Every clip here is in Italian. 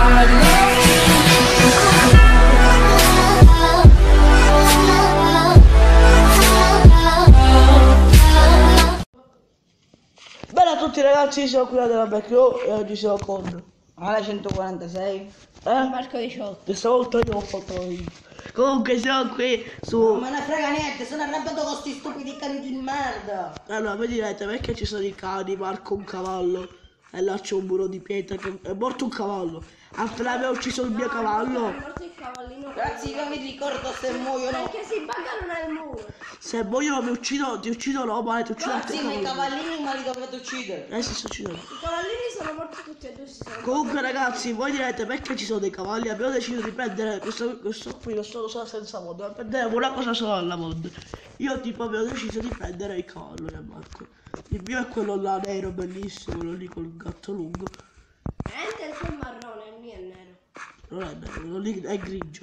Bella a tutti ragazzi, sono qui della Backrow e oggi siamo con Ale 146 Marco 18. questa volta io ho fatto io. Comunque siamo qui su... Non me ne frega niente, sono arrabbiato con sti stupidi cani di merda. Allora, voi direte perché ci sono i cani, Marco un cavallo e là c'è un muro di pietra che è morto un cavallo. Appena avevo ucciso il mio cavallo. È morto il cavallino. Ragazzi, io mi ricordo se muoiono. Perché si buggano nel muro. Se muoiono mi uccido, ti uccido no, ma ti uccido anche Ragazzi, il ma i cavallo. cavallini ma li dovete uccidere. Si sto uccidendo. I cavallini sono morti tutti e due. Si sono Comunque ragazzi, voi direte perché ci sono dei cavalli? Abbiamo deciso di prendere questo qui, questo cosa senza mod, per prendere una cosa solo alla mod. Io tipo abbiamo deciso di prendere il cavallo di Marco. Il mio è quello là nero, bellissimo, quello lì col gatto lungo. Niente, il tuo è marrone, il mio è nero. Non è nero, quello lì è grigio.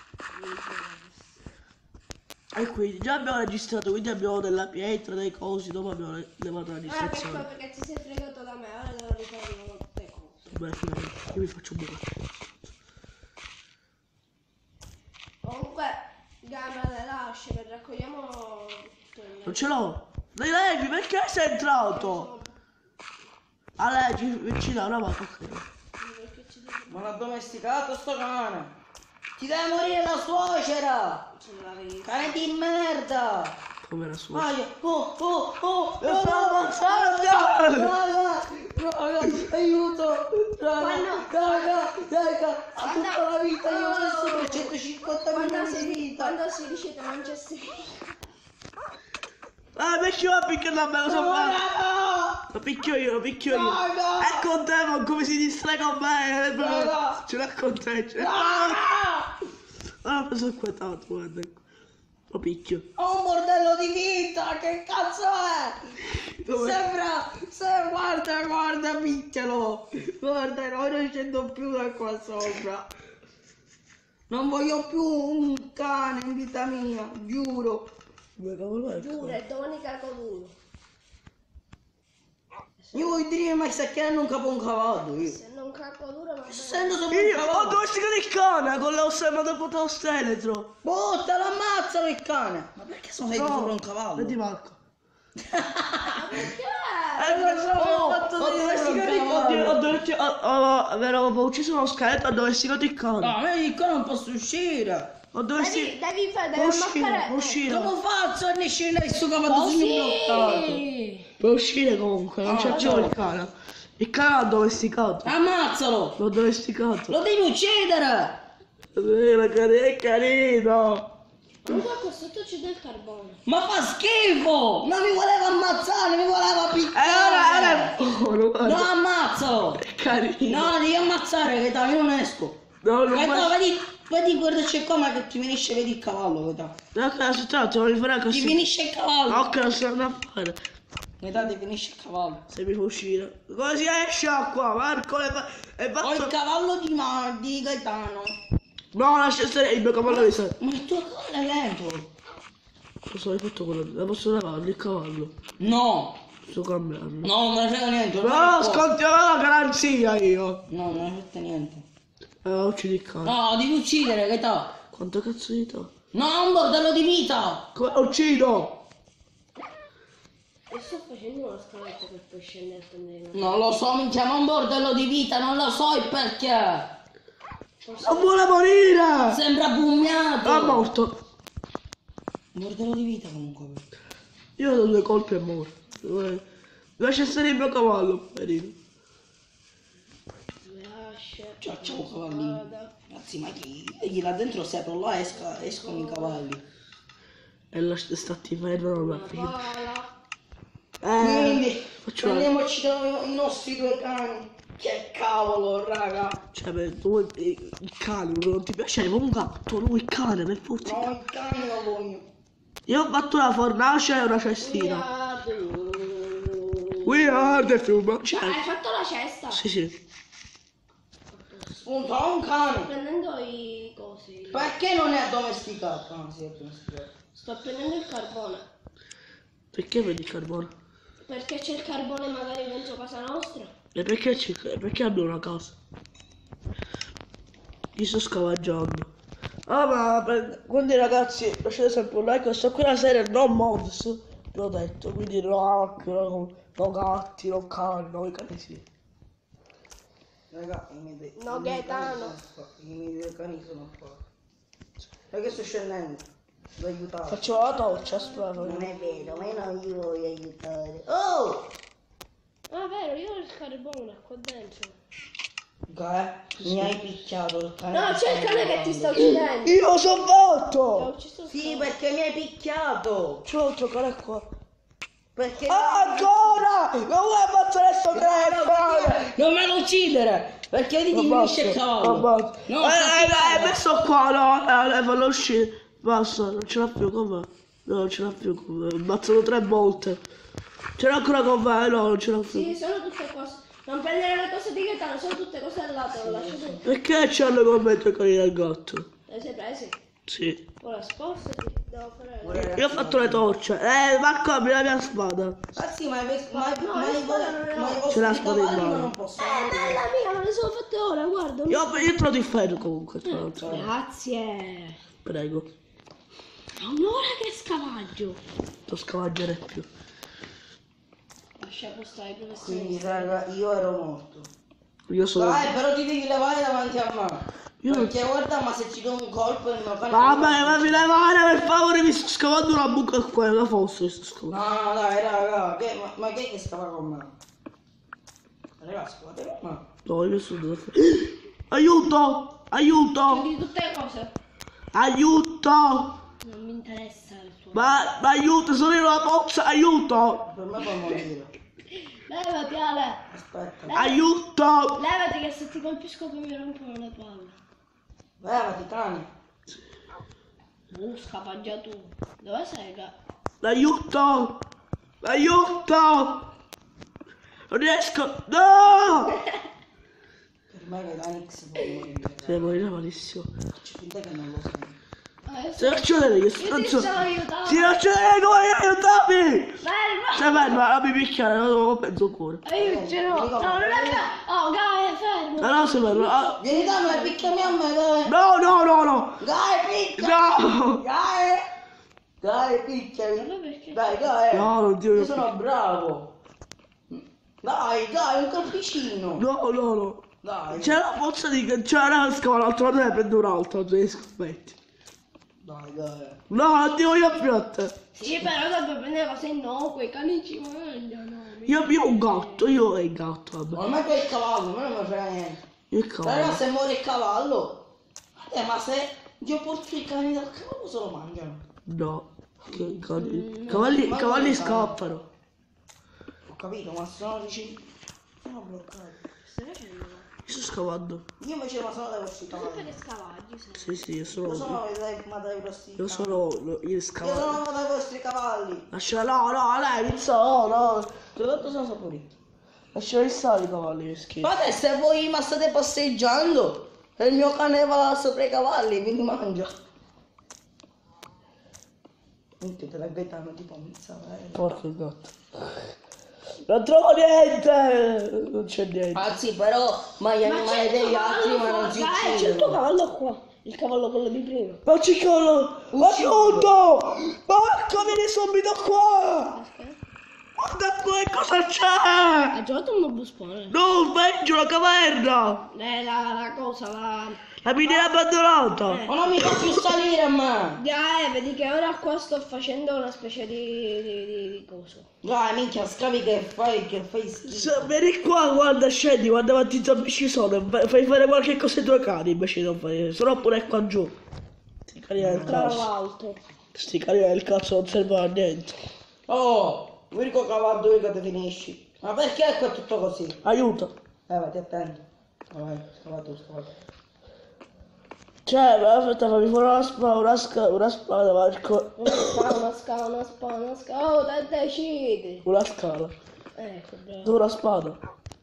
E quindi già abbiamo registrato, quindi abbiamo della pietra, dei cosi, dopo abbiamo levato la Ora registrazione. perché ti sei fregato da me, ora devo rifare tutte cose. Beh, io mi faccio un buco. Comunque, gamma le lasci, per raccogliamo tutto il Non ce l'ho! Dai Levi, perché sei entrato? Ale, ci dà una mano, ok. Perché ci devi Ma l'ha domesticato sto cane. Ti deve morire la suocera. ce l'avevi. Cane di merda. Come era sua? Aia, oh, Lo sto ammazzando! raga, aiuto, raga, a tutta la vita io ho messo per 150 milioni di vita. Quando si dice che non c'è Ah, perché va a picchiare da me, lo so fare! Lo picchio io, Raga! È con te, ma come si distrae con me? Raga! Ce l'ha con te, ce l'ha. Ah, mi sono inquietato, guarda. Lo picchio. Ho un bordello di vita, che cazzo è? Guarda, picchialo. Guarda, non scendo più da qua sopra. Non voglio più un cane in vita mia, giuro. Come cavolo è? Giuro, è domani cacoduro. Io vuoi dire, ma stai chiedendo un capo un cavallo io. Se non cacoduro va bene. Essendo sopra un Io ho cavallo. domesticato il cane con l'ossema dopo tosteletro. Bottalo, ammazzalo il cane. Ma perché sono sei sopra un cavallo? Vedi Marco. Perché? Ho ucciso uno scheletro, ho domesticato il cane. No, vedi, il cane non posso uscire. Ho domesticato... Devi Può ammaccare. uscire. Come faccio a ne scendere il suo cavallo bloccato? Può uscire comunque, non c'è più il cane. Il cane l'ho domesticato. Ammazzalo! L'ho domesticato. Lo devi uccidere! È carino. Comunque qua sotto c'è del carbone. Ma fa schifo! Non mi voleva ammazzare, mi voleva picchiare! Era buono, guarda. No, ammazzalo! È carino. No, devi ammazzare, che io non esco. No, non Guarda, fa... vedi, guarda c'è come che ti finisce, vedi il cavallo, guarda. Ok, aspetta, ti voglio fare Ti così. finisce il cavallo! Ok, non sto andando a fare. Guarda, ti finisce il cavallo. Se mi fa uscire. Come si esce qua, Marco? È Ho il fatto... cavallo di Gaetano. No, lascia stare il mio cavallo di sé. Ma il tuo cavallo è lento. Cosa hai fatto quello? La posso levare il cavallo? No, Posso cambiarlo? no, non ne frega niente. No, scontiamo la garanzia io. No, non ne frega niente. Uccidi il cane. No, devi uccidere, Gaetano. Quanto cazzo di to? No, un bordello di vita. Come uccido? Io sto facendo una scaletta per poi scendere a prendere una. Non lo so, mi chiama un bordello di vita, non lo so il perché. Non vuole morire! Sembra bugnato. È morto. Un bordello di vita comunque. Io ho dato 2 colpi e muore. Lascia stare il mio cavallo, poverino. Lascia. Ciao cavallino. Ragazzi, ma chi? Vedi là dentro se apro là escono i cavalli. E lascia stati fermo, non la fine. Pala. Quindi faccio la... prendiamoci i nostri 2 cani. Che cavolo, raga. Cioè, tu il cane, non ti piace un gatto, no, il cane, per forza. No, il cane lo voglio. Io ho fatto una fornace e una cestina. We are the fiume. Cioè, Hai fatto la cesta? sì, sì. Spunta un cane. Prendendo i cosi. Perché non è addomesticato? Ah, sì, è addomesticato. Sto prendendo il carbone. Perché vedi il carbone? Perché c'è il carbone magari dentro casa nostra. E perché abbiamo una casa? Chi sto scavaggiando? Ah, ma quindi ragazzi, lasciate sempre un like. Questa qui è una serie non mods, vi ho detto, quindi no hack, no gatti, no cani, no i cani sì. Raga, No, Gaetano. I miei due cani sono qua. Perché sto scendendo? Devo aiutare. Faccio la doccia, aspetta. Non è vero, ma io non vi voglio aiutare. Oh! Ah, vero, io ho il carbone qua dentro. Mi hai picchiato il cane. No, c'è il cane che ti sta uccidendo. Io sono Ti ho fatto! ucciso il Sì, cane. perché mi hai picchiato. Ce l'ho giocare qua. Perché... Ah, ancora! Non vuoi ammazzare sto cane! Non me lo uccidere! Perché ti diminuisce il cavallo? No, Hai messo qua, no? Fallo uscire. Basta, non ce l'ha più con me. No, non ce l'ha più con me. Ho ammazzato 3 volte. Ce l'ha ancora con me? No, non ce l'ha più. Sì, sono tutte cose. Non prendere le cose di Gaetano, sono tutte cose al lato, lo lascio tu. Perché c'hanno con me i tuoi cani del gatto? Le sei presi? Sì. Ora spostati, devo fare... Io ho fatto le torce. Marco, apri la mia spada. Ah sì, ma i Ce l'ha spada in mano. non posso. Bella mia, me le sono fatte ora, guarda. Io te lo differo comunque, tra l'altro. Grazie. Prego. È un'ora che scavaggio. Non scavaggiare più. Lascia postare, professore. Quindi raga, io ero morto. Io sono. Dai, però ti devi levare davanti a me. Io non. Perché guarda, ma se ci do un colpo il mio cane... Vabbè, ma mi levare per favore, mi sto scavando una buca qua, una fossa, mi sto scavando. No, no, dai, raga, ma chi è che stava con me? Raga, scusate con me. No, io sono da fare. Aiuto! Aiuto! Chiudi tutte le cose. Aiuto! Non mi interessa il tuo. Ma aiuto, sono in una pozza, aiuto! Per me può morire. Levati, Ale. Aspetta. Aiuto! Levati che se ti colpisco poi mi rompono le palle. Levati, cane. Scappa già tu. Dove sei? Aiuto! Aiuto! Non riesco! No! Per me che Danix può morire. Se morire malissimo. Faccio finta che non lo so. Se non c'è io Io ti sto. sto aiutando. Se non c'è come aiutami! Ferma. Cioè, ferma, non mi picchiare, non ho penso cuore. Aiutalo. No, non è vero. Oh, Gaia, fermo. Ma no, se fermo. Ah. Vieni da me, picchiami a me, dai. No, no, no, no! Dai, picchiami. No! Dai. Dai, Ma picchiami. perché? Dai, dai. No, non ti Io voglio sono bravo. Dai, dai, un colpicino. No, no, no. Dai. C'è la pozza di. C'è una scava, l'altro lato ne prendo un altro, non ti scommetti. Dai, dai. No, non ti voglio più a te. Sì, però dopo prendere cose innocue, i cani ci mangiano. Io ho un gatto, io e il gatto, vabbè. Ormai tu hai il cavallo, a me non mi frega niente. Il Raga, cavallo. se muore il cavallo. Ma se io porto i cani dal cavallo se lo mangiano. No. Che i cavalli scappano. Ho capito, ma sono vicini. Sono bloccati. Stai facendo? Io sto scavando. Io invece ma sono dai vostri Sempre cavalli. le scavaggi, sai. Sì, sì, io Io sono. sono ma dai vostri Io cavalli. sono il Io scavallo. sono dai vostri cavalli. Lascia, no, no, lei, Pizza, no, no. Ti ho detto sono saporito. Lasciali stare i cavalli, che schifo. Fate, se voi ma state passeggiando e il mio cane va sopra i cavalli, mi mangia. Minchia, te la Gaetano tipo ammazzare. Porco il gatto. Non trovo niente! Non c'è niente. Anzi, però, ma gli animali degli altri ma non si Dai, c'è il tuo uccidono. cavallo qua. Il cavallo quello di prima. Ma c'è cavallo! Aiuto! Porco, vieni subito qua! Guarda qua cosa c'è! Ha giocato un nuovo spawn. No, peggio la caverna! La cosa, La miniera abbandonata! Ma non mi fa più salire a me! vedi che ora qua sto facendo una specie di coso. Dai, minchia, scavi che fai schifo. Vieni qua, guarda, scendi, guarda quanti zombie ci sono, fai fare qualche cosa ai tuoi cani invece di non fare, se no pure qua giù. Sti cani del Tra cazzo, l'altro. sti cani del cazzo non servono a niente. Oh, l'unico cavallo che ti finisci. Ma perché qua è tutto così? Aiuto. Vai, attento. Vai, scavato. Cioè, aspetta, fammi fuori una spada, Marco. Una scala. Oh, te decidi. Una scala. Ecco, bravo. Dove una spada?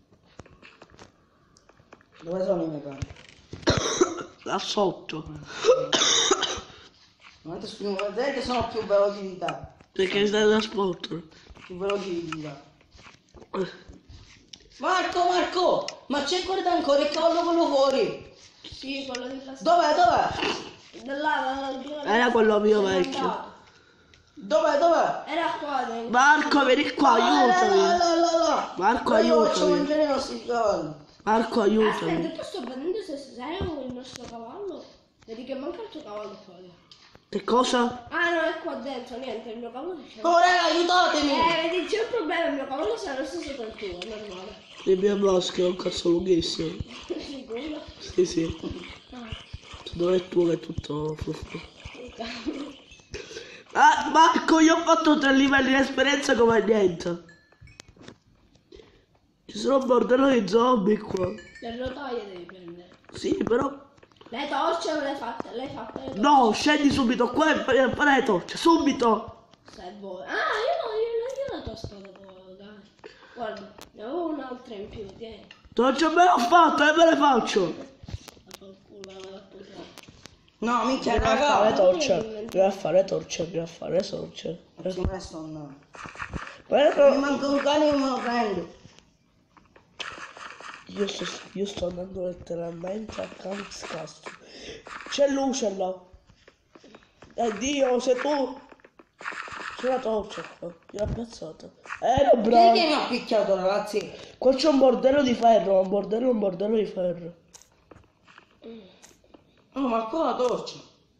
Dove sono i miei cani? Là sotto. Vedete sono più veloci di te. Perché stai da sport. Più veloci di te. Marco! Ma c'è guarda ancora il cavallo quello fuori! Sì, quello di là. Dov'è? Era quello mio vecchio. Dov'è? Era qua dentro. Marco, vieni qua, aiutami. Là. Marco, Ma io faccio aiutami. mangiare i nostri cavalli. Marco, aiutami. Aspetta, tu sto prendendo se sei il nostro cavallo. Vedi che manca il tuo cavallo qua. Che cosa? Ah no, è qua dentro, niente, il mio cavallo c'è. Oh raga, aiutatemi! Vedi, c'è un problema, il mio cavallo sarà lo stesso che il tuo, è normale. Il mio maschio è un cazzo lunghissimo. Sicuro? Sì, sì. Dove è tuo che è tutto fluffo. Ah, Marco, io ho fatto 3 livelli di esperienza come niente. Ci sono un bordello di zombie qua. Le rotaie devi prendere. Sì, però... Le torce non le hai fatte, le hai fatte le torce. No, scendi subito qua e fare le torce, subito! Se vuoi. Ah, io la tua spada poi, dai. Guarda, ne avevo un'altra in più, tieni. Non ce me l'ho fatto e me le faccio! La fa il culo, la vado a appoggiare. No, minchia, Andiamo a fare le raga! torce, andiamo a fare le torce, andiamo a fare le torce. Ci resto no. Mi Guarda, manca un cane e me lo prendo. io sto andando letteralmente a Calyx Castro. C'è luce là. Dio, sei tu! C'è una torcia qua, io l'ho piazzata. Ero bravo! Perché mi ha picchiato, ragazzi? Qua c'è un bordello di ferro, un bordello di ferro. Oh, ma qua la torcia.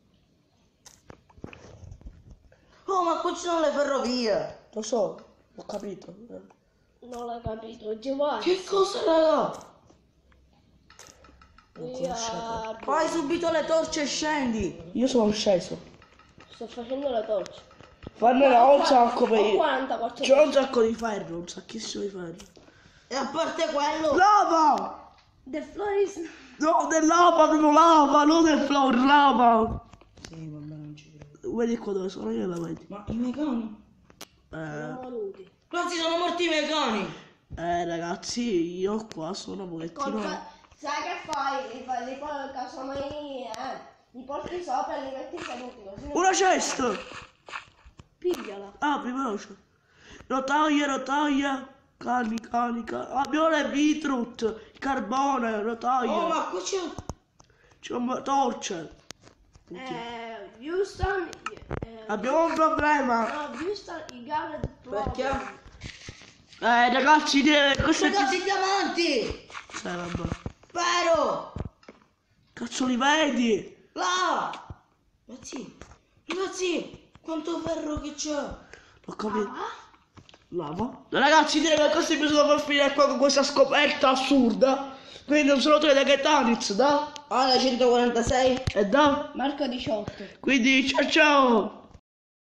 Oh, ma qua ci sono le ferrovie. Lo so, ho capito. Non l'ho capito, Giovanni. Che cosa, raga? Io Fai subito le torce e scendi. Io sono sceso. sto facendo le torce. Fanne un sacco per Ho io. 44 C'ho un sacco di ferro, un sacchissimo di ferro. E a parte quello... Lava! The floor is... No, del lava, proprio lava, non del floor, lava! Sì, vabbè, non ci credo. Vedi qua dove sono io la vedi. Ma i miei cani? Sono venuti. Ragazzi, sono morti i miei cani. Ragazzi, io qua sono un pochettino... Sai che fai? Li poi casomai li porti sopra e li metti seduti così. Una cesta! Pigliala. Apri veloce. Rotaia. Cani. Abbiamo le beetroot, il carbone, rotaia. Oh, ma qua c'è... C'è un torce. Houston. Abbiamo un problema. No, Houston, you got a problem. Perché? Ragazzi, questo è... Ragazzi, i diamanti! Vabbè. Spero! Cazzo li vedi? Là! Ragazzi, quanto ferro che c'è! Ho capito. Lava. Ragazzi, direi che questo episodio va a finire qua con questa scoperta assurda. Quindi un saluto da Gatanix, da? Alla 146. E da? Marco 18. Quindi ciao ciao.